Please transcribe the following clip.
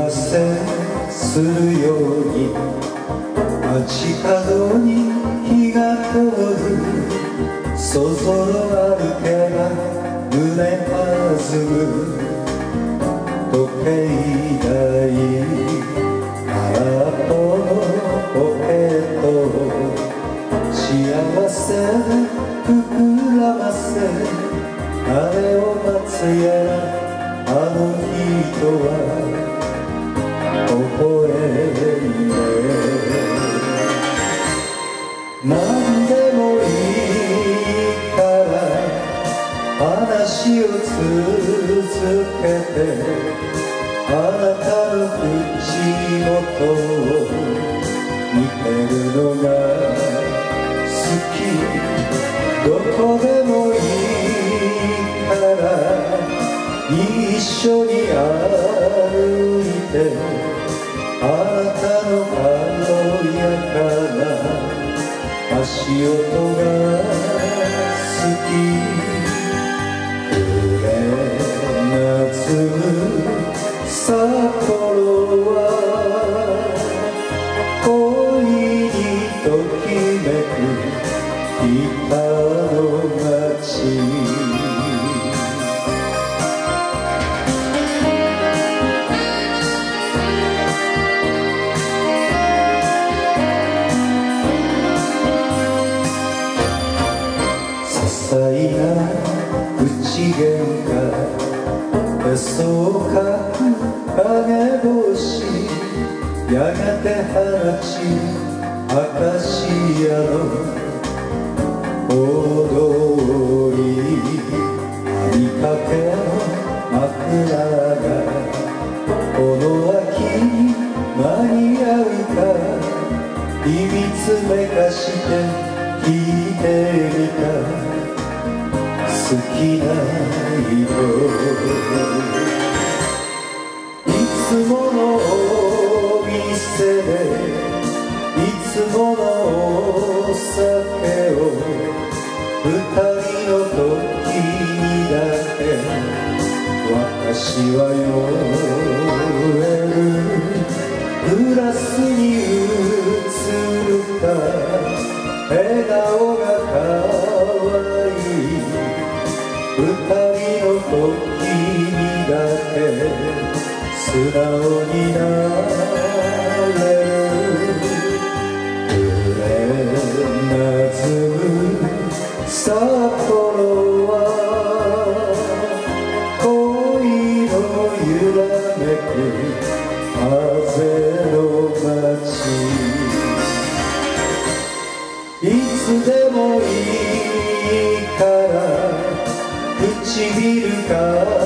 せするように街角に日が灯るそろそろ歩けば胸弾む時計台空っぽのポケット幸せ膨らませあれを待つやらあの人は微笑んで何でもいいから話を続けてあなたの口元を見てるのが好きどこでもいいから一緒に歩いてあなたの軽やかな足音が好き夏札幌は恋にときめく北の街些細な口喧嘩へそをかく影星やがて放ちアカシアの踊り網かけの枕がこの秋に間に合うか秘密めかして聞いてみた好きな色いつものお店でいつものお酒を二人の時にだけ私は酔えるグラスに映った笑顔が可愛い二人の時にだけ素直になれる夏札幌は恋の揺らめく風の街いつでもいいから唇か